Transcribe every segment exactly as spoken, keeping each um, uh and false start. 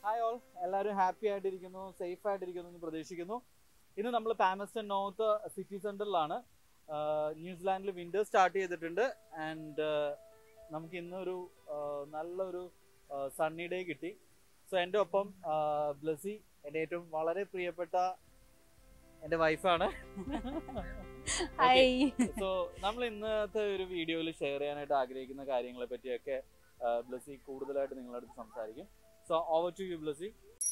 Hi all, എല്ലാവരും happy ആയിട്ടിരിക്കുന്നു, safe ആയിട്ടിരിക്കുന്നു എന്ന് പ്രതീക്ഷിക്കുന്നു. ഇന്ന് നമ്മൾ പാമസ്റ്റൺ നോർത്ത് സിറ്റി സെന്ററിലാണ്. ന്യൂസിലാൻഡിൽ വിന്റർ സ്റ്റാർട്ട് ചെയ്തിട്ടുണ്ട്. ആൻഡ് നമുക്ക് ഇന്നൊരു നല്ലൊരു സണ്ണി ഡേ കിട്ടി. സോ എൻ്റെ ഒപ്പം ബ്ലസി, എൻ്റെ ഏറ്റവും വളരെ പ്രിയപ്പെട്ട എൻ്റെ വൈഫാണ്. സോ നമ്മൾ ഇന്നത്തെ ഒരു വീഡിയോയിൽ ഷെയർ ചെയ്യാനായിട്ട് ആഗ്രഹിക്കുന്ന കാര്യങ്ങളെ പറ്റിയൊക്കെ ബ്ലസി കൂടുതലായിട്ട് നിങ്ങളുടെ അടുത്ത് സംസാരിക്കും. So over to you, Blasi.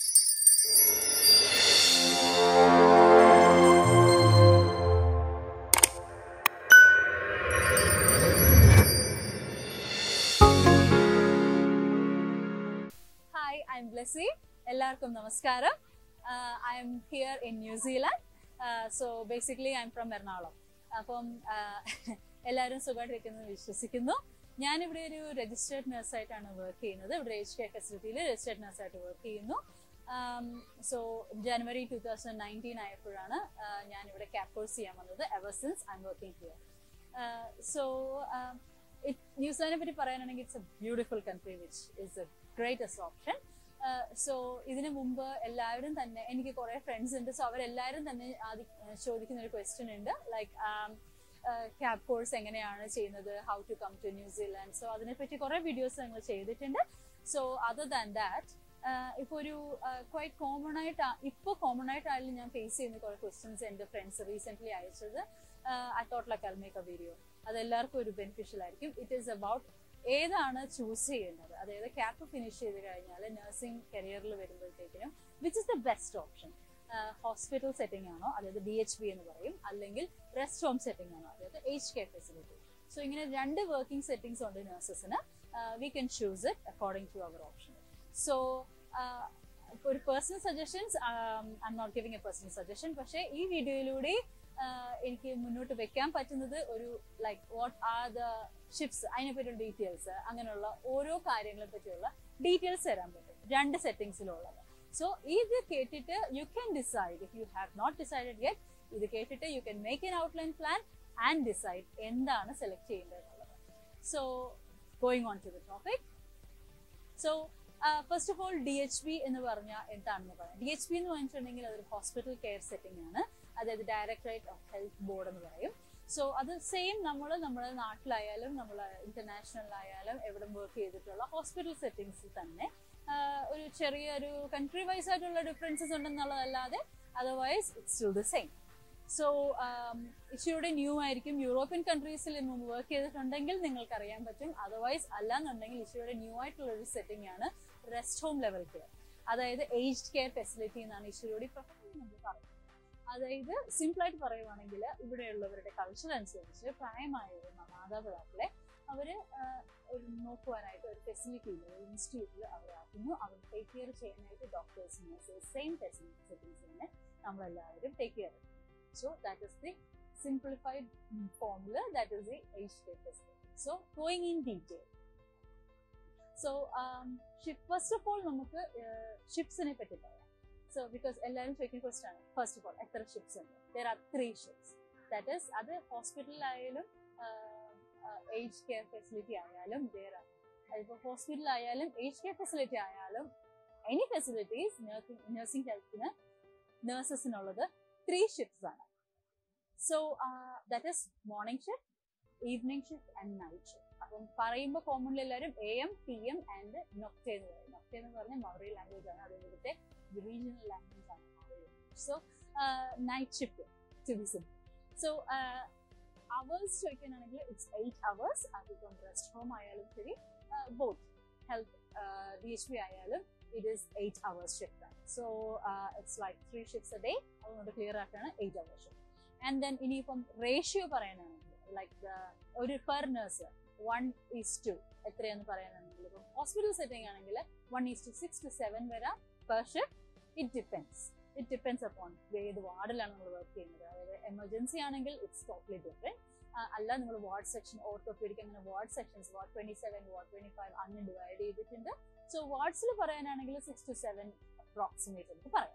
Hi, I'm Blasi. Ellarkum namaskaram. Uh, I am here in New Zealand. Uh, so basically, I'm from Ernakulam. അപ്പം എല്ലാവരും സുഖമായിട്ടിരിക്കുന്നു വിശ്വസിക്കുന്നു. ഞാനിവിടെ ഒരു രജിസ്റ്റേർഡ് നഴ്സായിട്ടാണ് വർക്ക് ചെയ്യുന്നത്. ഇവിടെ ഏജ് കെയർ ഫെസിലിറ്റിയിൽ രജിസ്റ്റേർഡ് നഴ്സായിട്ട് വർക്ക് ചെയ്യുന്നു. So January two thousand nineteen ആയപ്പോഴാണ് ഞാനിവിടെ ക്യാപ് കോഴ്സ് ചെയ്യാൻ വന്നത്. Ever since I am working here. So ന്യൂസിലാൻഡിനെ പറ്റി പറയാനാണെങ്കിൽ it's a beautiful country which is a greatest option. So ഇതിനു മുമ്പ് എല്ലാവരും തന്നെ, എനിക്ക് കുറേ ഫ്രണ്ട്സ് ഉണ്ട്. സോ അവരെല്ലാവരും തന്നെ ആദ്യം ചോദിക്കുന്ന ഒരു ക്വസ്റ്റ്യൻ ഉണ്ട്, ലൈക്ക് ക്യാപ് കോഴ്സ് എങ്ങനെയാണ് ചെയ്യുന്നത്, how to come to New Zealand. So അതിനെപ്പറ്റി കുറേ വീഡിയോസ് ഞങ്ങൾ ചെയ്തിട്ടുണ്ട്. സോ അതർ ദാൻ ദാറ്റ് ഇപ്പോൾ ഒരു ക്വൈറ്റ് കോമൺ ആയിട്ട് ഇപ്പോൾ കോമൺ ആയിട്ടായാലും ഞാൻ ഫേസ് ചെയ്യുന്ന കുറേ ക്വസ്റ്റ്യൻസ് എൻ്റെ ഫ്രണ്ട്സ് റീസെൻ്റ്ലി അയച്ചത്. I thought like I make a video. അത് എല്ലാവർക്കും ഒരു ബെനിഫിഷ്യൽ ആയിരിക്കും. ഇറ്റ് ഈസ് അബൌട്ട് ഏതാണ് ചൂസ് ചെയ്യേണ്ടത്, അതായത് ക്യാപ് ഫിനിഷ് ചെയ്ത് കഴിഞ്ഞാൽ നഴ്സിംഗ് കരിയറിൽ വരുമ്പോഴത്തേക്കിനും which is the best option. Hospital setting ആണോ, അതായത് ഡി എച്ച് ബി എന്ന് പറയും, അല്ലെങ്കിൽ റെസ്റ്റ് ഹോം സെറ്റിംഗ് ആണോ, അതായത് ഏജ് കെയർ ഫെസിലിറ്റി. സോ ഇങ്ങനെ രണ്ട് വർക്കിംഗ് സെറ്റിംഗ്സ് ഉണ്ട് നഴ്സസിന്. We can choose it according to our option. So ഒരു personal suggestions, I am not giving a personal suggestion, പക്ഷേ ഈ വീഡിയോയിലൂടെ എനിക്ക് മുന്നോട്ട് വെക്കാൻ പറ്റുന്നത് ഒരു like what are the shifts, അതിനെപ്പറ്റിയുള്ള ഡീറ്റെയിൽസ്, അങ്ങനെയുള്ള ഓരോ കാര്യങ്ങളെ പറ്റിയുള്ള ഡീറ്റെയിൽസ് തരാൻ പറ്റും രണ്ട് സെറ്റിംഗ്സിലുള്ളത്. സോ ഇത് കേട്ടിട്ട് you can decide, if you have not decided yet, ഇത് കേട്ടിട്ട് you can make an outline plan and decide എന്താണ് സെലക്ട് ചെയ്യേണ്ടത് എന്നുള്ളത്. So going on to the topic. So first of all D H B എന്ന് പറഞ്ഞാൽ എന്താണെന്ന് പറയാം. D H B എന്ന് പറഞ്ഞിട്ടുണ്ടെങ്കിൽ അതൊരു ഹോസ്പിറ്റൽ കെയർ സെറ്റിംഗ് ആണ്, അതായത് ഡയറക്ടറേറ്റ് ഓഫ് ഹെൽത്ത് ബോർഡ് എന്ന് പറയും. സോ അത് സെയിം നമ്മൾ നമ്മുടെ നാട്ടിലായാലും നമ്മൾ ഇന്റർനാഷണലായാലും എവിടെ വർക്ക് ചെയ്തിട്ടുള്ള ഹോസ്പിറ്റൽ സെറ്റിംഗ്സിൽ തന്നെ ഒരു ചെറിയൊരു കൺട്രി വൈസ് ആയിട്ടുള്ള ഡിഫറൻസസ് ഉണ്ടെന്നുള്ളതല്ലാതെ otherwise it's still the same. So ഇച്ചിരി ന്യൂ ആയിരിക്കും. യൂറോപ്യൻ കൺട്രീസിൽ മുമ്പ് വർക്ക് ചെയ്തിട്ടുണ്ടെങ്കിൽ നിങ്ങൾക്ക് അറിയാൻ പറ്റും. അതർവൈസ് അല്ലാന്നുണ്ടെങ്കിൽ ഇച്ചിരി ന്യൂ ആയിട്ടുള്ള ഒരു സെറ്റിംഗ് ആണ് റെസ്റ്റ് ഹോം ലെവൽ കെയർ, അതായത് ഏജ്ഡ് കെയർ ഫെസിലിറ്റി എന്നാണ് ഇച്ചിരി പ്രൊഫഷണൽ നമ്മൾ പറയുന്നത്. അതായത് സിമ്പിളായിട്ട് പറയുവാണെങ്കിൽ ഇവിടെയുള്ളവരുടെ കൾച്ചർ അനുസരിച്ച് പ്രായമായവർ മാതാപിതാക്കളെ അവർ ഒരു നോക്കുവാനായിട്ട് ഒരു ഫെസിലിറ്റിയിൽ, ഒരു ഇൻസ്റ്റിറ്റ്യൂട്ടിൽ അവരാക്കുന്നു. അവർ ടേക്ക് കെയർ ചെയ്യാനായിട്ട് doctors, nurses, same facility settings തന്നെ നമ്മളെല്ലാവരും ടേക്ക് കെയർ ചെയ്യും. So that is the simplified formula, that is the age care facility. So going in detail. So first of all നമുക്ക് ഷിഫ്റ്റ്സിനെ പറ്റി പറയാം. So because എല്ലാവരും ചോദിക്കുന്ന ക്വസ്റ്റ്യൻ ആണ്, ഫസ്റ്റ് ഓഫ് ഓൾ എത്ര ഷിഫ്റ്റ്സ് ഉണ്ട്? there are three shifts. that is അത് ഹോസ്പിറ്റലിലായാലും ഏജ് കെയർ ഫെസിലിറ്റി ആയാലും there are, അതിപ്പോൾ ഹോസ്പിറ്റൽ ആയാലും ഏജ് കെയർ ഫെസിലിറ്റി ആയാലും എനി ഫെസിലിറ്റീസ് നഴ്സിംഗ് ഹെൽത്തിന് നഴ്സസിനുള്ളത് ത്രീ ഷിഫ്റ്റ്സ് ആണ്. So that is morning shift, evening shift and night shift. അപ്പം പറയുമ്പോൾ കോമൺലി എല്ലാവരും A M P M and nocte എന്ന് പറയും. നൊക്ടെ എന്ന് പറഞ്ഞാൽ മൗറി ലാംഗ്വേജ് ആണ്, അത് ഇവിടുത്തെ റീജിയണൽ ലാംഗ്വേജ് ആണ് Maori. So night shift to be simple. So hours ചോദിക്കാനാണെങ്കിൽ ഇറ്റ്സ് എയ്റ്റ് അവേഴ്സ്. അതിപ്പം റെസ്റ്റ് ഹോം ആയാലും ശരി, both health D H B ആയാലും it is eight hours shift ആണ്. So it's like three shifts a day. അതുകൊണ്ട് clear ആക്കാണ് eight hours shift. And then ഇനിയിപ്പം ratio പറയാനാണെങ്കിൽ ലൈക്ക് ഒരു per nurse one is to എത്രയാന്ന് പറയാനാണെങ്കിൽ ഇപ്പം ഹോസ്പിറ്റൽ സെറ്റിംഗ് ആണെങ്കിൽ one is to six to seven വരാം per shift. It depends it depends upon ഏത് വാർഡിലാണ് നമ്മൾ വർക്ക് ചെയ്യുന്നത്. അതായത് എമർജൻസി ആണെങ്കിൽ ഇറ്റ്സ് ടോട്ടലി ഡിഫറെൻറ്റ്. അല്ല നിങ്ങൾ വാർഡ് സെക്ഷൻ, ഓർത്തോപീഡിക്, അങ്ങനെ ward sections ward twenty seven ward twenty five അങ്ങനെ ഡിവൈഡ് ചെയ്തിട്ടുണ്ട്. സോ വാർഡ്സിൽ പറയാനാണെങ്കിൽ സിക്സ് ടു സെവൻ അപ്രോക്സിമേറ്റ് നമുക്ക് പറയാം.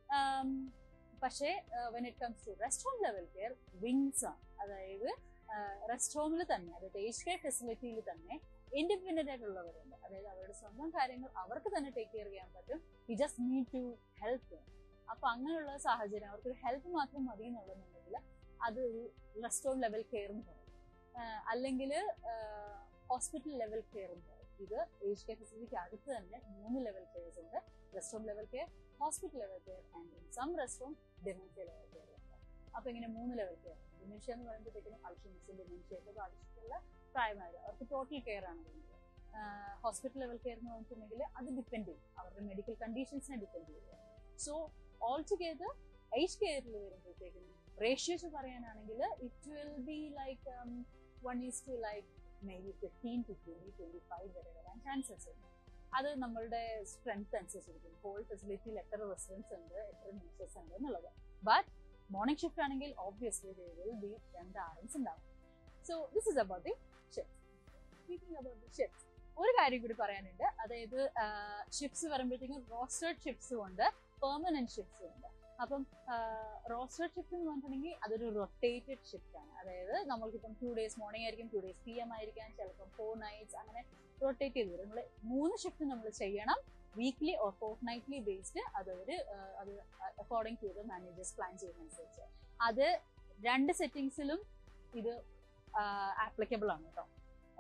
പക്ഷേ when it comes to rest home level care wings ആണ്. അതായത് റെസ്റ്റ് ഹോമിൽ തന്നെ, അതായത് ഏജ് കെയർ ഫെസിലിറ്റിയിൽ തന്നെ ഇൻഡിപെൻഡന്റ് ആയിട്ടുള്ളവരുണ്ട്, അതായത് അവരുടെ സ്വന്തം കാര്യങ്ങൾ അവർക്ക് തന്നെ ടേക്ക് കെയർ ചെയ്യാൻ പറ്റും. We just need to help. അപ്പൊ അങ്ങനെയുള്ള സാഹചര്യം അവർക്കൊരു ഹെൽപ്പ് മാത്രം മതി എന്നുള്ളതെന്നുണ്ടെങ്കിൽ അത് ഒരു റെസ്റ്റോറൻറ്റ് ലെവൽ കെയർ എന്ന് പറയും, അല്ലെങ്കിൽ ഹോസ്പിറ്റൽ ലെവൽ കെയർ എന്ന് പറയും. ഇത് ഏജ് കെയർ ഫെസിലിറ്റിക്ക് അടുത്ത് തന്നെ മൂന്ന് ലെവൽ കെയർസ് ഉണ്ട്. Restaurant level care, hospital level care and in some restaurant dementia level care ഉണ്ട്. അപ്പൊ ഇങ്ങനെ മൂന്ന് ലെവൽ കെയർ. ഡിമെൻഷ്യ എന്ന് പറയുമ്പോഴത്തേക്കും അൽഷിമേഴ്സ് ഡിമെൻഷ്യയൊക്കെ ബാധിച്ചിട്ടുള്ള പ്രായമായത് അവർക്ക് ടോട്ടൽ കെയർ ആണ് വേണ്ടത്. ഹോസ്പിറ്റൽ ലെവൽ കെയർ എന്ന് പറഞ്ഞിട്ടുണ്ടെങ്കിൽ അത് ഡിപ്പെൻഡ് ചെയ്യും, അവരുടെ മെഡിക്കൽ കണ്ടീഷൻസിനെ ഡിപ്പെൻഡ് ചെയ്യുക. സോ ഓൾ ടുഗെദർ ഏജ് കെയറിൽ വരുമ്പോഴത്തേക്കും റേഷ്യോസ് പറയാനാണെങ്കിൽ it will be like one is to like maybe fifteen to twenty twenty five വരെ വരാൻ ചാൻസസ് ഉണ്ട്. അത് നമ്മളുടെ സ്ട്രെങ്ത് അനുസരിച്ചിരിക്കും. ഹോൾ ഫെസിലിറ്റിയിൽ എത്ര റെസിഡൻസ് ഉണ്ട്, എത്ര നഴ്സസ് ഉണ്ട് എന്നുള്ളത്. ബട്ട് മോർണിംഗ് ഷിഫ്റ്റ് ആണെങ്കിൽ ഓബ്വിയസ്ലി there will be രണ്ട് ആർഎംസ് ഉണ്ടാവും. So this is about the shift. Speaking about the shift, ഒരു കാര്യം കൂടി പറയാനുണ്ട്. അതായത് ഷിഫ്റ്റ്സ് വരുമ്പോഴത്തേക്കും റോസ്റ്റേഡ് ഷിഫ്റ്റ്സും ഉണ്ട്, പെർമനന്റ് ഷിഫ്റ്റ്സും ഉണ്ട്. അപ്പം റോസ്റ്റേഡ് ഷിഫ്റ്റ് എന്ന് പറഞ്ഞിട്ടുണ്ടെങ്കിൽ അതൊരു റൊട്ടേറ്റഡ് ഷിഫ്റ്റ് ആണ്. അതായത് നമ്മൾക്കിപ്പം ടു ഡേയ്സ് മോർണിംഗ് ആയിരിക്കും, ടു ഡേയ്സ് പി എം ആയിരിക്കാം, ചിലപ്പം ഫോർ നൈറ്റ്സ്, അങ്ങനെ റൊട്ടേറ്റ് ചെയ്ത് വരും. നമ്മൾ മൂന്ന് ഷിഫ്റ്റ് നമ്മൾ ചെയ്യണം, weekly or fortnightly based. അതൊരു അത് according to the managers plan ചെയ്യുന്നതനുസരിച്ച്. അത് രണ്ട് സെറ്റിങ്സിലും ഇത് ആപ്ലിക്കബിൾ ആണ് കേട്ടോ.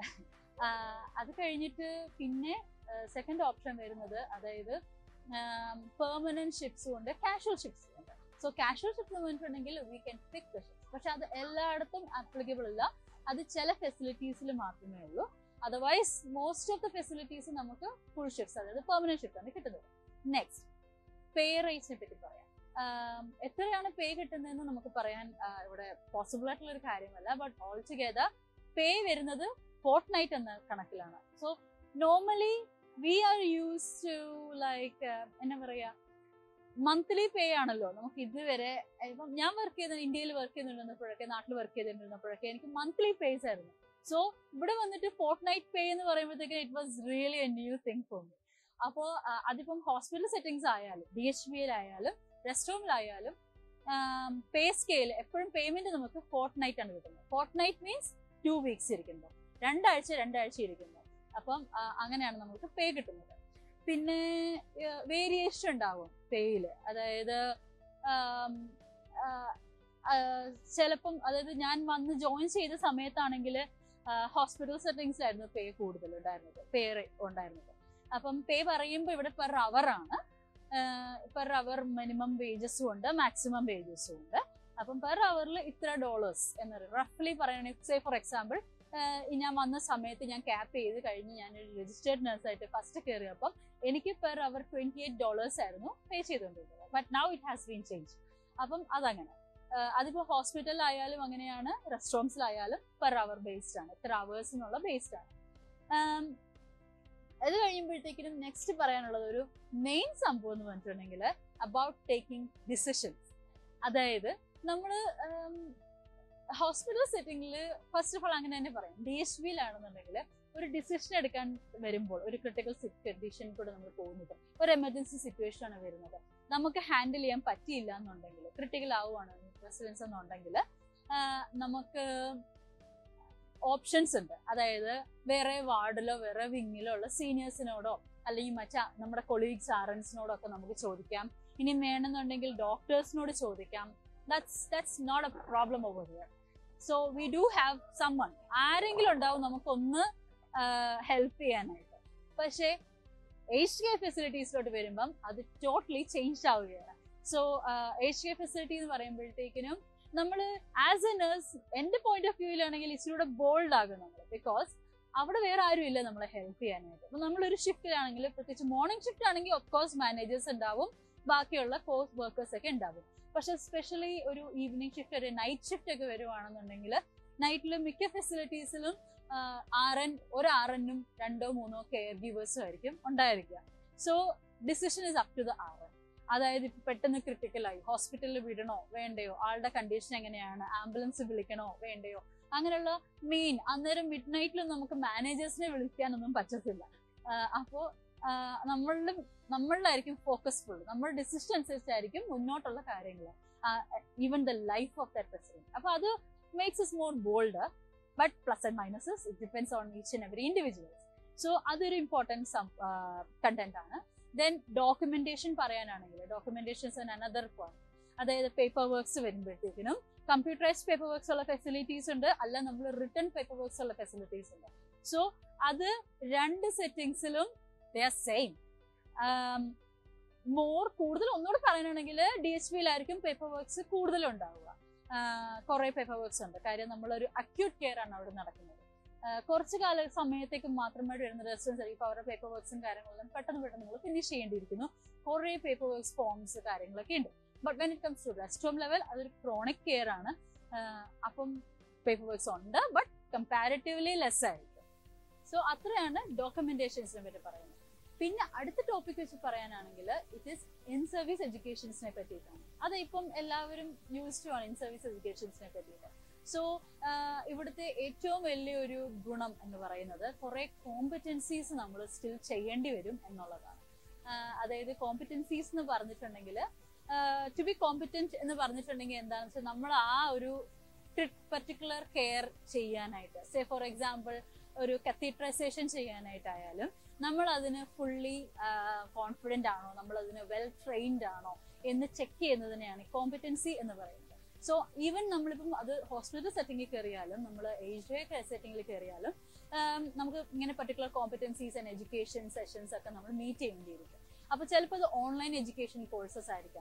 അത് കഴിഞ്ഞിട്ട് പിന്നെ സെക്കൻഡ് ഓപ്ഷൻ വരുന്നത്, അതായത് പെർമനന്റ് ഷിഫ്റ്റ്സും ഉണ്ട്, കാഷ്വൽ ഷിഫ്റ്റ്സും ഉണ്ട്. സോ കാഷ്വൽ ഷിഫ്റ്റ് എന്ന് പറഞ്ഞിട്ടുണ്ടെങ്കിൽ we can pick the shift, പക്ഷെ അത് എല്ലായിടത്തും ആപ്ലിക്കബിൾ അല്ല, അത് ചില ഫെസിലിറ്റീസിൽ മാത്രമേ ഉള്ളൂ. Otherwise most of the facilities നമുക്ക് ഫുൾ ഷിഫ്റ്റ്സ്, അതായത് പെർമനന്റ് ഷിഫ്റ്റ് ആണ് കിട്ടുന്നത്. നെക്സ്റ്റ് പേ റേറ്റ്സിനെ പറ്റി പറയാം. എത്രയാണ് പേ കിട്ടുന്നതെന്ന് നമുക്ക് പറയാൻ ഇവിടെ പോസിബിൾ ആയിട്ടുള്ള ഒരു കാര്യമല്ല. ബട്ട് ഓൾ ടുഗെദർ പേ വരുന്നത് ഫോർട്ട് നൈറ്റ് എന്ന കണക്കിലാണ്. So normally we are use to like എന്താ പറയാ, മന്ത്ലി പേ ആണല്ലോ നമുക്ക് ഇതുവരെ. ഇപ്പം ഞാൻ വർക്ക് ചെയ്ത ഇന്ത്യയിൽ വർക്ക് ചെയ്തിരുന്നപ്പോഴൊക്കെ, നാട്ടിൽ വർക്ക് ചെയ്തിരുന്നപ്പോഴൊക്കെ എനിക്ക് മന്ത്ലി പേസ് ആയിരുന്നു. സോ ഇവിടെ വന്നിട്ട് ഫോർട്ട് നൈറ്റ് പേ എന്ന് പറയുമ്പോഴത്തേക്കും it was really a new thing for me. അപ്പോൾ അതിപ്പം ഹോസ്പിറ്റൽ സെറ്റിംഗ്സ് ആയാലും ഡി എച്ച് ബി എയിലായാലും റെസ്റ്റോറൻറ്റിലായാലും പേ സ്കെയിൽ എപ്പോഴും പേയ്മെന്റ് നമുക്ക് ഫോർട്ട് നൈറ്റ് ആണ് കിട്ടുന്നത്. Fortnight means two weeks ഇരിക്കുമ്പോൾ, രണ്ടാഴ്ച രണ്ടാഴ്ച ഇരിക്കുമ്പോൾ. അപ്പം അങ്ങനെയാണ് നമുക്ക് പേ കിട്ടുന്നത്. പിന്നെ വേരിയേഷൻ ഉണ്ടാവും പേയില്. അതായത് ചിലപ്പം, അതായത് ഞാൻ വന്ന് ജോയിൻ ചെയ്ത സമയത്താണെങ്കിൽ ഹോസ്പിറ്റൽ സെറ്റിംഗ്സിലായിരുന്നു പേ കൂടുതൽ ഉണ്ടായിരുന്നത്, പേ ഉണ്ടായിരുന്നത്. അപ്പം പേ പറയുമ്പോൾ ഇവിടെ പെർ അവർ ആണ്. പെർ അവർ മിനിമം വേജസും ഉണ്ട്, മാക്സിമം വേജസും ഉണ്ട്. അപ്പം പെർ അവറിൽ ഇത്ര ഡോളേഴ്സ് എന്ന് പറയും. റഫ്ലി പറയുകയാണെങ്കിൽ, സേ ഫോർ എക്സാമ്പിൾ, ഞാൻ വന്ന സമയത്ത് ഞാൻ ക്യാപ്പ് ചെയ്ത് കഴിഞ്ഞ് ഞാനൊരു രജിസ്റ്റേർഡ് നഴ്സായിട്ട് ഫസ്റ്റ് കയറിയപ്പം എനിക്ക് per hour twenty eight dollars ആയിരുന്നു പേ ചെയ്തുകൊണ്ടിരുന്നത്. But now it has been change. അപ്പം അതങ്ങനെ, അതിപ്പോ ഹോസ്പിറ്റലിലായാലും അങ്ങനെയാണ്, റെസ്റ്റോറൻറ്റ്സിലായാലും പെർ അവർ ബേസ്ഡ് ആണ്, ഇത്ര അവേഴ്സ് എന്നുള്ള ബേസ്ഡ് ആണ്. അത് കഴിയുമ്പോഴത്തേക്കിനും നെക്സ്റ്റ് പറയാനുള്ളത് ഒരു മെയിൻ സംഭവം എന്ന് പറഞ്ഞിട്ടുണ്ടെങ്കിൽ അബൌട്ട് ടേക്കിംഗ് ഡിസിഷൻസ്. അതായത് നമ്മള് ഹോസ്പിറ്റൽ സെറ്റിംഗിൽ ഫസ്റ്റ് ഓഫ് ഓൾ അങ്ങനെ തന്നെ പറയും, ഡി എച്ച് ബിയിലാണെന്നുണ്ടെങ്കിൽ ഒരു ഡിസിഷൻ എടുക്കാൻ വരുമ്പോൾ, ഒരു ക്രിട്ടിക്കൽ കണ്ടീഷൻ കൂടെ നമ്മൾ പോകുന്നത്, ഒരു എമർജൻസി സിറ്റുവേഷൻ ആണ് വരുന്നത്, നമുക്ക് ഹാൻഡിൽ ചെയ്യാൻ പറ്റിയില്ല എന്നുണ്ടെങ്കിൽ, ക്രിട്ടിക്കൽ ആവുകയാണ് റെസിഡൻസ് എന്നുണ്ടെങ്കിൽ, നമുക്ക് ഓപ്ഷൻസ് ഉണ്ട്. അതായത് വേറെ വാർഡിലോ വേറെ വിങ്ങിലോ ഉള്ള സീനിയേഴ്സിനോടോ അല്ലെങ്കിൽ മറ്റേ നമ്മുടെ കൊളീഗ്സ് ആർഎൻസിനോടോ ഒക്കെ നമുക്ക് ചോദിക്കാം. ഇനി വേണമെന്നുണ്ടെങ്കിൽ ഡോക്ടേഴ്സിനോട് ചോദിക്കാം. That's that's not a problem over here. So we do have someone, ആരെങ്കിലും ഉണ്ടാവും നമുക്കൊന്ന് ഹെൽപ്പ് ചെയ്യാനായിട്ട്. പക്ഷേ ഏജ് കെയർ ഫെസിലിറ്റീസിലോട്ട് വരുമ്പം അത് ടോട്ടലി ചേഞ്ച് ആവുകയാണ്. സോ ഏജ് കെയർ ഫെസിലിറ്റി എന്ന് പറയുമ്പോഴത്തേക്കിനും നമ്മൾ ആസ് എ നേഴ്സ്, എന്റെ പോയിന്റ് ഓഫ് വ്യൂവിലാണെങ്കിൽ ഇച്ചിരൂടെ ബോൾഡ് ആകും നമ്മൾ. ബിക്കോസ് അവിടെ വേറെ ആരും ഇല്ല നമ്മളെ ഹെൽപ്പ് ചെയ്യാനായിട്ട്. അപ്പൊ നമ്മളൊരു ഷിഫ്റ്റിലാണെങ്കിൽ, പ്രത്യേകിച്ച് മോർണിംഗ് ഷിഫ്റ്റ് ആണെങ്കിൽ ഓഫ്കോഴ്സ് മാനേജേഴ്സ് ഉണ്ടാവും, ബാക്കിയുള്ള കോഴ്സ് വർക്കേഴ്സ് ഒക്കെ ഉണ്ടാവും. പക്ഷെ സ്പെഷ്യലി ഒരു ഈവനിങ് ഷിഫ്റ്റ്, ഒരു നൈറ്റ് ഷിഫ്റ്റ് ഒക്കെ വരുവാണെന്നുണ്ടെങ്കിൽ നൈറ്റിലും മിക്ക ഫെസിലിറ്റീസിലും ആർ എൻ ഒരു ആർ എന്നും രണ്ടോ മൂന്നോ കെയർ ഗീവേഴ്സും ആയിരിക്കും ഉണ്ടായിരിക്കുക. So decision is up to the R N. അതായത് ഇപ്പൊ പെട്ടെന്ന് ക്രിട്ടിക്കലായി, ഹോസ്പിറ്റലിൽ വിടണോ വേണ്ടയോ, ആളുടെ കണ്ടീഷൻ എങ്ങനെയാണ്, ആംബുലൻസ് വിളിക്കണോ വേണ്ടയോ, അങ്ങനെയുള്ള മെയിൻ അന്നേരം മിഡ് നൈറ്റിലും നമുക്ക് മാനേജേഴ്സിനെ വിളിക്കാനൊന്നും പറ്റത്തില്ല. അപ്പോ നമ്മളുടെ നമ്മളിലായിരിക്കും ഫോക്കസ് ഫുൾ, നമ്മുടെ ഡിസിഷൻ അനുസരിച്ചായിരിക്കും മുന്നോട്ടുള്ള കാര്യങ്ങൾ, even the life of that resident. അപ്പൊ അത് makes us more bolder, but plus and minuses, it depends on each and every individuals. So അതൊരു ഇമ്പോർട്ടൻറ്റ് കണ്ടന്റ് ആണ്. ദെൻ ഡോക്യുമെന്റേഷൻ പറയാനാണെങ്കിൽ ഡോക്യുമെന്റേഷൻസ് ആൻഡ് അനദർ പോയിന്റ്. അതായത് paper works വരുമ്പോഴത്തേക്കിനും computerized paper works ഉള്ള facilities ഉണ്ട്, അല്ല നമ്മൾ റിട്ടേൺ പേപ്പർ വർക്ക്സ് ഉള്ള ഫെസിലിറ്റീസ് ഉണ്ട്. സോ അത് രണ്ട് സെറ്റിംഗ്സിലും ദേ ആർ സെയിം. മോർ കൂടുതൽ ഒന്നുകൂടെ പറയാനാണെങ്കിൽ ഡി എച്ച് പിയിലായിരിക്കും പേപ്പർ വർക്ക്സ് കൂടുതലുണ്ടാവുക. കുറെ പേപ്പർ വർക്ക്സ് ഉണ്ട്, കാര്യം നമ്മളൊരു അക്യൂട്ട് കെയർ ആണ് അവിടെ നടക്കുന്നത്. കുറച്ച് കാല സമയത്തേക്ക് മാത്രമായിട്ട് വരുന്ന റെസിഡൻസ് ആയിരിക്കും. അവരുടെ പേപ്പർ വർക്ക്സും കാര്യങ്ങളെല്ലാം പെട്ടെന്ന് പെട്ടെന്ന് നമ്മൾ ഫിനിഷ് ചെയ്യേണ്ടിയിരിക്കുന്നു. കുറേ പേപ്പർ വർക്ക്സ് ഫോംസ് കാര്യങ്ങളൊക്കെ ഉണ്ട്. But when it comes to rest home level അതൊരു ക്രോണിക് കെയർ ആണ്. അപ്പം പേപ്പർ വർക്ക്സ് ഉണ്ട്, ബട്ട് കമ്പാരിറ്റീവ്ലി ലെസ് ആയിരിക്കും. സോ അത്രയാണ് ഡോക്യുമെന്റേഷൻസിനെ പറ്റി പറയുന്നത്. പിന്നെ അടുത്ത ടോപ്പിക് വെച്ച് പറയാനാണെങ്കിൽ ഇറ്റ് ഈസ് ഇൻ സർവീസ് എഡ്യൂക്കേഷൻസിനെ പറ്റിയിട്ടാണ്. അത് ഇപ്പം എല്ലാവരും യൂസ്ഡ് ആണ് ഇൻ സർവീസ് എഡ്യൂക്കേഷൻസിനെ പറ്റിയിട്ട്. സോ ഇവിടുത്തെ ഏറ്റവും വലിയൊരു ഗുണം എന്ന് പറയുന്നത് കുറെ കോമ്പറ്റൻസീസ് നമ്മൾ സ്റ്റിൽ ചെയ്യേണ്ടി വരും എന്നുള്ളതാണ്. അതായത് കോമ്പറ്റൻസീസ് എന്ന് പറഞ്ഞിട്ടുണ്ടെങ്കിൽ ടു ബി കോമ്പറ്റന്റ് എന്ന് പറഞ്ഞിട്ടുണ്ടെങ്കിൽ എന്താണെന്ന് വെച്ചാൽ നമ്മൾ ആ ഒരു പർട്ടിക്കുലർ കെയർ ചെയ്യാനായിട്ട്, സേ ഫോർ എക്സാമ്പിൾ ഒരു കത്തീട്രൈസേഷൻ ചെയ്യാനായിട്ടായാലും നമ്മൾ അതിന് ഫുള്ളി കോൺഫിഡന്റ് ആണോ, നമ്മൾ അതിന് വെൽ ട്രെയിൻഡ് ആണോ എന്ന് ചെക്ക് ചെയ്യുന്നതിനെയാണ് കോമ്പറ്റൻസി എന്ന് പറയുന്നത്. സോ ഈവൻ നമ്മളിപ്പം അത് ഹോസ്പിറ്റൽ സെറ്റിംഗിൽ കയറിയാലും നമ്മൾ ഏജ് കെയർ സെറ്റിംഗിൽ കയറിയാലും നമുക്ക് ഇങ്ങനെ particular competencies and education sessions ഒക്കെ നമ്മൾ മീറ്റ് ചെയ്യേണ്ടിയിരിക്കും. അപ്പൊ ചിലപ്പോൾ അത് ഓൺലൈൻ എഡ്യൂക്കേഷൻ കോഴ്സസ് ആയിരിക്കാം,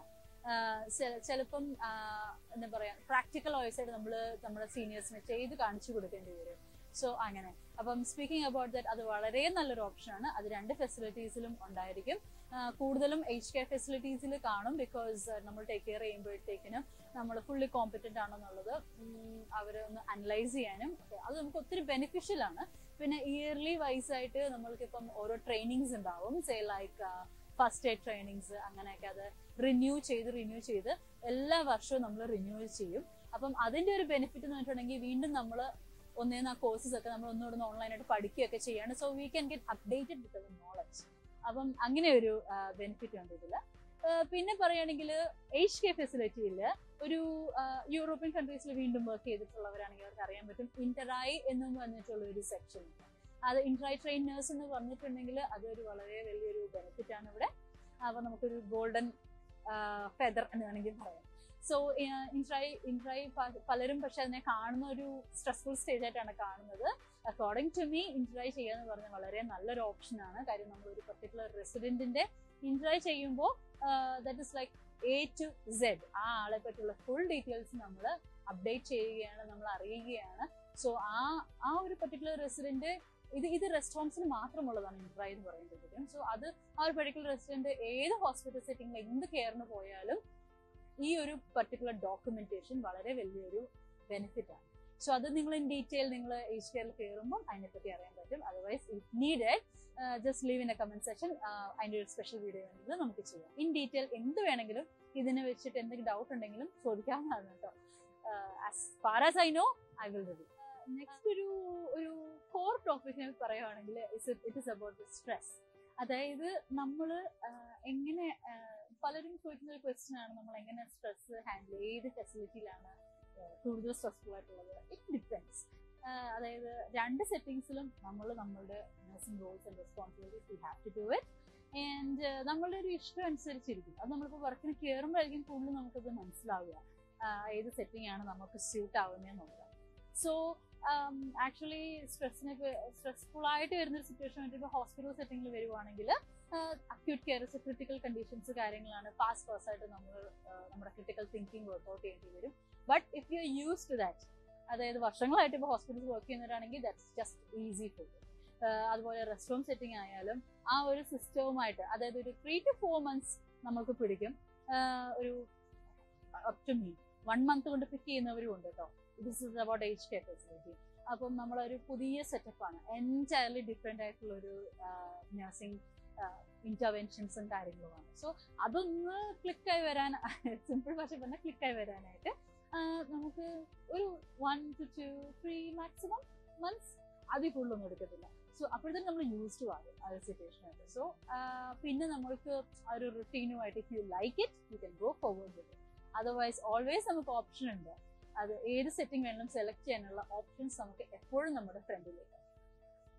ചിലപ്പം എന്താ പറയാ പ്രാക്ടിക്കൽ വൈസായിട്ട് നമ്മൾ നമ്മുടെ സീനിയേഴ്സിനെ ചെയ്ത് കാണിച്ചു കൊടുക്കേണ്ടി വരും. സോ അങ്ങനെ അപ്പം സ്പീക്കിംഗ് അബൌട്ട് ദാറ്റ് അത് വളരെ നല്ലൊരു ഓപ്ഷനാണ്. അത് രണ്ട് ഫെസിലിറ്റീസിലും ഉണ്ടായിരിക്കും. കൂടുതലും ഏജ് കെയർ ഫെസിലിറ്റീസിൽ കാണും, ബിക്കോസ് നമ്മൾ ടേക്ക് കെയർ ചെയ്യുമ്പോഴത്തേക്കിനും നമ്മൾ ഫുള്ളി കോമ്പറ്റന്റ് ആണോ എന്നുള്ളത് അവർ ഒന്ന് അനലൈസ് ചെയ്യാനും അത് നമുക്ക് ഒത്തിരി ബെനിഫിഷ്യൽ ആണ്. പിന്നെ ഇയർലി വൈസ് ആയിട്ട് നമ്മൾക്കിപ്പം ഓരോ ട്രെയിനിങ്സ് ഉണ്ടാവും, say like first aid trainings, അങ്ങനെയൊക്കെ അത് റിന്യൂ ചെയ്ത് റിന്യൂ ചെയ്ത് എല്ലാ വർഷവും നമ്മൾ റിന്യൂ ചെയ്യും. അപ്പം അതിന്റെ ഒരു ബെനിഫിറ്റ് എന്ന് പറഞ്ഞിട്ടുണ്ടെങ്കിൽ വീണ്ടും നമ്മൾ ഒന്നേന്ന് ആ കോഴ്സസ് ഒക്കെ നമ്മൾ ഒന്നുകൂടെ ഓൺലൈനായിട്ട് പഠിക്കുകയൊക്കെ ചെയ്യാണ്. So we can get updated with our knowledge. അപ്പം അങ്ങനെ ഒരു ബെനിഫിറ്റ് ഉണ്ട് ഇതിൽ. പിന്നെ പറയുകയാണെങ്കിൽ ഏജ് കെയർ ഫെസിലിറ്റിയിൽ ഒരു യൂറോപ്യൻ കൺട്രീസിൽ വീണ്ടും വർക്ക് ചെയ്തിട്ടുള്ളവരാണെങ്കിൽ അവർക്ക് അറിയാൻ പറ്റും ഇന്ററായി എന്ന് പറഞ്ഞിട്ടുള്ള ഒരു സെക്ഷൻ ഉണ്ട്. അത് ഇന്ററായി ട്രെയിനേഴ്സ് എന്ന് പറഞ്ഞിട്ടുണ്ടെങ്കിൽ അതൊരു വളരെ വലിയൊരു ബെനിഫിറ്റ് ആണ് ഇവിടെ. അപ്പൊ നമുക്കൊരു ഗോൾഡൻ ഫെദർ എന്ന് വേണമെങ്കിൽ പറയാം. സോ ഇൻട്രായി ഇൻട്രായി പലരും പക്ഷെ അതിനെ കാണുന്ന ഒരു സ്ട്രെസ്ഫുൾ സ്റ്റേജ് ആയിട്ടാണ് കാണുന്നത്. അക്കോർഡിംഗ് ടു മീ ഇൻട്രായി ചെയ്യാന്ന് പറഞ്ഞാൽ വളരെ നല്ലൊരു ഓപ്ഷൻ ആണ്. കാര്യം നമ്മൾ ഒരു പർട്ടിക്കുലർ റെസിഡന്റിന്റെ ഇൻട്രായി ചെയ്യുമ്പോൾ that is like A to Z ആ ആളെ പറ്റിയുള്ള ഫുൾ ഡീറ്റെയിൽസ് നമ്മൾ അപ്ഡേറ്റ് ചെയ്യുകയാണ്, നമ്മൾ അറിയുകയാണ്. സോ ആ ആ ഒരു പർട്ടിക്കുലർ റെസിഡന്റ് ഇത് ഇത് റെസ്റ്റ് ഹോംസിന് മാത്രമുള്ളതാണ് ഇൻട്രായി എന്ന് പറയുന്നത്. സോ അത് ആ ഒരു പർട്ടിക്കുലർ റെസിഡന്റ് ഏത് ഹോസ്പിറ്റൽ സെറ്റിംഗിൽ എന്ത് കെയറിന് പോയാലും ഈ ഒരു പർട്ടിക്കുലർ ഡോക്യുമെന്റേഷൻ വളരെ വലിയൊരു ബെനിഫിറ്റ് ആണ്. സോ അത് നിങ്ങൾ ഇൻ ഡീറ്റെയിൽ നിങ്ങൾ ഏജ് കെയറിൽ കയറുമ്പോൾ അതിനെപ്പറ്റി അറിയാൻ പറ്റും. Otherwise if needed just leave in a comment section, അതിന്റെ ഒരു സ്പെഷ്യൽ വീഡിയോ വേണമെങ്കിൽ നമുക്ക് ചെയ്യാം. ഇൻ ഡീറ്റെയിൽ എന്ത് വേണമെങ്കിലും ഇതിനെ വെച്ചിട്ട് എന്തെങ്കിലും ഡൗട്ട് ഉണ്ടെങ്കിലും ചോദിക്കാവുന്നതാണ് കേട്ടോ. As far as I know I will review. Next ഒരു ഒരു കോർ ടോപ്പിക് ഞാൻ പറയുകയാണെങ്കിൽ it is about the stress. അതായത് നമ്മൾ എങ്ങനെ, പലരും ചോദിക്കുന്ന ഒരു ക്വസ്റ്റ്യൻ ആണ്, നമ്മൾ എങ്ങനെ സ്ട്രെസ് ഹാൻഡിൽ, ഏത് ഫെസിലിറ്റിയിലാണ് കൂടുതൽ സ്ട്രെസ്ഫുൾ ആയിട്ടുള്ളത്. It depends. അതായത് രണ്ട് സെറ്റിംഗ്സിലും നമ്മൾ നമ്മളുടെ nursing roles and responsibilities we have to do it. And നമ്മളുടെ ഒരു ഇഷ്ടം അനുസരിച്ചിരിക്കും. അത് നമ്മളിപ്പോൾ വർക്കിന് കയറുമ്പോഴായിരിക്കും കൂടുതൽ നമുക്കത് മനസ്സിലാവുക ഏത് സെറ്റിംഗ് ആണ് നമുക്ക് സ്യൂട്ട് ആവുന്നതെന്നുള്ളത്. സോ ആക്ച്വലി സ്ട്രെസ്സിനെ സ്ട്രെസ്ഫുൾ ആയിട്ട് വരുന്നൊരു സിറ്റുവേഷൻ ആയിട്ട് ഇപ്പോൾ ഹോസ്പിറ്റൽ സെറ്റിംഗിൽ വരുവാണെങ്കിൽ അക്യൂട്ട് കെയർ ക്രിട്ടിക്കൽ കണ്ടീഷൻസ് കാര്യങ്ങളാണ് ഫാസ്റ്റ് ഫാസ്റ്റ് ആയിട്ട് നമ്മൾ നമ്മുടെ ക്രിട്ടിക്കൽ തിങ്കിങ് വർക്ക്ഔട്ട് ചെയ്യേണ്ടി വരും. But if you use to that, അതായത് വർഷങ്ങളായിട്ട് ഇപ്പോൾ ഹോസ്പിറ്റലിൽ വർക്ക് ചെയ്യുന്നവരാണെങ്കിൽ that's just easy for you. അതുപോലെ റെസ്റ്റ് ഹോം സെറ്റിംഗ് ആയാലും ആ ഒരു സിസ്റ്റവുമായിട്ട്, അതായത് ഒരു ത്രീ ടു ഫോർ മന്ത്സ് നമുക്ക് പിടിക്കും. ഒരു up to me one month കൊണ്ട് പിക്ക് ചെയ്യുന്നവരും ഉണ്ട് കേട്ടോ. This is about age care facility. അപ്പം നമ്മളൊരു പുതിയ സെറ്റപ്പാണ്, എൻറ്റയർലി ഡിഫറെൻ്റ് ആയിട്ടുള്ളൊരു നഴ്സിംഗ് ഇന്റർവെൻഷൻസും കാര്യങ്ങളുമാണ്. സോ അതൊന്ന് ക്ലിക്കായി വരാൻ, സിമ്പിൾ ഭാഷ പറഞ്ഞാൽ ക്ലിക്കായി വരാനായിട്ട് നമുക്ക് ഒരു one two two three maximum months അതിൽ കൂടുതലൊന്നും എടുക്കത്തില്ല. സോ അപ്പോഴത്തേക്കും നമ്മൾ യൂസ് ടു ആകും ആ ഒരു സിറ്റുവേഷനായിട്ട്. സോ പിന്നെ നമ്മൾക്ക് ആ ഒരു റുട്ടീനുമായിട്ട് if you like it you can go forward with it. Otherwise always നമുക്ക് ഓപ്ഷൻ ഉണ്ട്. അത് ഏത് സെറ്റിംഗ് വേണമെങ്കിലും സെലക്ട് ചെയ്യാനുള്ള ഓപ്ഷൻസ് നമുക്ക് എപ്പോഴും നമ്മുടെ ഫ്രണ്ടിലേക്ക്.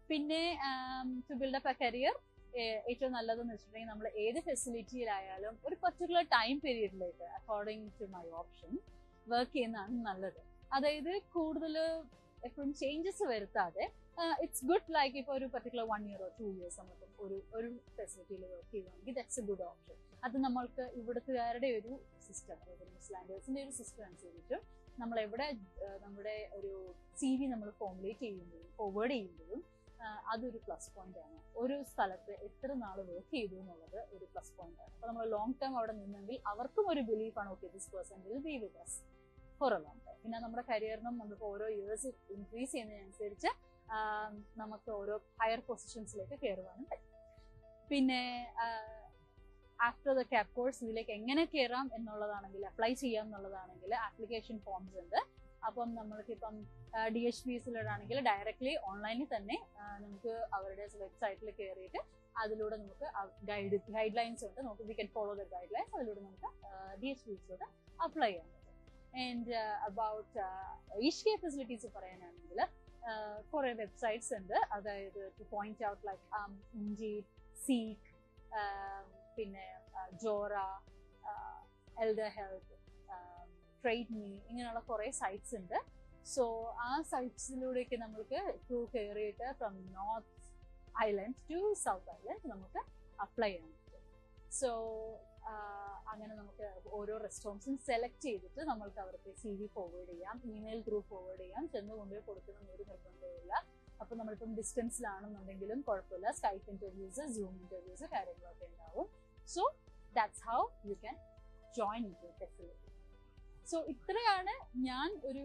പിന്നെ to build up a career ഏറ്റവും നല്ലതെന്ന് വെച്ചിട്ടുണ്ടെങ്കിൽ നമ്മൾ ഏത് ഫെസിലിറ്റിയിലായാലും ഒരു പർട്ടിക്കുലർ ടൈം പീരീഡിലേക്ക് according to my option work ചെയ്യുന്നതാണ് നല്ലത്. അതായത് കൂടുതൽ എപ്പോഴും ചേഞ്ചസ് വരുത്താതെ ഇറ്റ്സ് ഗുഡ് ലൈക്ക് ഇപ്പോൾ ഒരു പർട്ടിക്കുലർ വൺ ഇയറോ ടു ഇയേഴ്സ് നമുക്ക് ഒരു ഒരു ഫെസിലിറ്റിയിൽ വർക്ക് ചെയ്യുകയാണെങ്കിൽ ദാറ്റ്സ് എ ഗുഡ് ഓപ്ഷൻ. അത് നമ്മൾക്ക് ഇവിടുത്തുകാരുടെ ഒരു സിസ്റ്റം, അതായത് ന്യൂസിലാൻഡേഴ്സിന്റെ ഒരു സിസ്റ്റം അനുസരിച്ചും നമ്മൾ എവിടെ നമ്മുടെ ഒരു സി വി നമ്മൾ ഫോമുലേറ്റ് ചെയ്യുമ്പോഴും ഫോർവേഡ് ചെയ്യുമ്പോഴും അതൊരു പ്ലസ് പോയിന്റ് ആണ്. ഒരു സ്ഥലത്ത് എത്ര നാൾ വർക്ക് ചെയ്തു എന്നുള്ളത് ഒരു പ്ലസ് പോയിന്റ് ആണ്. അപ്പൊ നമ്മൾ ലോങ് ടേം അവിടെ നിന്നെങ്കിൽ അവർക്കും ഒരു ബിലീഫാണ്, okay this person will be with us for a long time. പിന്നെ നമ്മുടെ കരിയറിനും നമുക്ക് ഓരോ ഇയേഴ്സ് ഇൻക്രീസ് ചെയ്യുന്നതിനനുസരിച്ച് നമുക്ക് ഓരോ ഹയർ പൊസിഷൻസിലേക്ക് കയറുവാനും പറ്റും. പിന്നെ ആഫ്റ്റർ ദ ക്യാപ് കോഴ്സ് ഇതിലേക്ക് എങ്ങനെ കയറാം എന്നുള്ളതാണെങ്കിൽ, അപ്ലൈ ചെയ്യാം എന്നുള്ളതാണെങ്കിൽ ആപ്ലിക്കേഷൻ ഫോംസ് ഉണ്ട്. അപ്പം നമ്മൾക്കിപ്പം ഡി എച്ച് പി എസിലാണെങ്കിൽ ഡയറക്ട്ലി ഓൺലൈനിൽ തന്നെ നമുക്ക് അവരുടെ വെബ്സൈറ്റിൽ കയറിയിട്ട് അതിലൂടെ നമുക്ക് ഗൈഡ് ഗൈഡ് ലൈൻസ് ഉണ്ട്, നമുക്ക് we can follow the guidelines. അതിലൂടെ നമുക്ക് ഡി എച്ച് പി എസിലൂടെ അപ്ലൈ ചെയ്യാൻ പറ്റും. And about age care facilities പറയാനാണെങ്കിൽ കുറെ വെബ്സൈറ്റ്സ് ഉണ്ട്. അതായത് to point out like Indeed, Seek, പിന്നെ Jora, elder health, trade me, ഇങ്ങനെയുള്ള കുറെ സൈറ്റ്സ് ഉണ്ട്. സോ ആ സൈറ്റ്സിലൂടെയൊക്കെ നമുക്ക് ത്രൂ കയറിയിട്ട് from North Island to South Island നമുക്ക് അപ്ലൈ ചെയ്യാൻ പറ്റും. സോ അങ്ങനെ നമുക്ക് ഓരോ റെസ്റ്റോറൻറ്റ്സും സെലക്ട് ചെയ്തിട്ട് നമ്മൾക്ക് അവർക്ക് സി വി ഫോർവേഡ് ചെയ്യാം, ഇമെയിൽ ത്രൂ ഫോർവേഡ് ചെയ്യാം, ചെന്ന് കൊണ്ടുപോയി കൊടുക്കുന്ന ഒരു നിർബന്ധമില്ല. അപ്പൊ നമ്മളിപ്പം ഡിസ്റ്റൻസിലാണെന്നുണ്ടെങ്കിലും കുഴപ്പമില്ല, സ്കൈപ്പ് ഇന്റർവ്യൂസ്, സൂം ഇന്റർവ്യൂസ് കാര്യങ്ങളൊക്കെ ഉണ്ടാവും. So that's how you can join in to facility. So ഇത്രയാണ് ഞാൻ ഒരു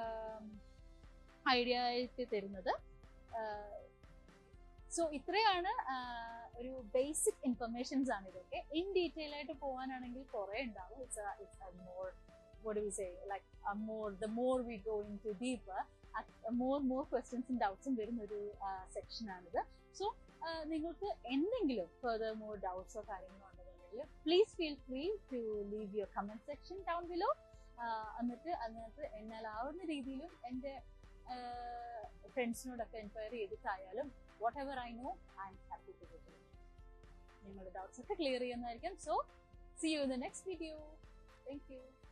ഐഡിയ ആയിട്ട് തരുന്നത്. സോ ഇത്രയാണ് ഒരു ബേസിക് ഇൻഫർമേഷൻസ് ആണ് ഇതൊക്കെ. ഇൻ ഡീറ്റെയിൽ ആയിട്ട് പോകാനാണെങ്കിൽ കുറെ ഉണ്ടാവും. It's it's more what do we say like a more the more we go into deeper more more questions and doubts ഉം വരുന്ന ഒരു സെക്ഷൻ ആണിത്. സോ നിങ്ങൾക്ക് എന്തെങ്കിലും ഫർദർ മോർ ഡൗട്ട്സോ കാര്യങ്ങളോ ഉണ്ടെന്നുണ്ടെങ്കിൽ please feel free to leave your comment section down below. എന്നിട്ട് അതിനകത്ത് എന്നാലാവുന്ന രീതിയിലും എൻ്റെ ഫ്രണ്ട്സിനോടൊക്കെ എൻക്വയറി ചെയ്തിട്ടായാലും whatever I know I'm happy to do it. നിങ്ങളുടെ ഡൗട്ട്സ് ഒക്കെ ക്ലിയർ ചെയ്യുന്നതായിരിക്കും. So see you in the next video. Thank U.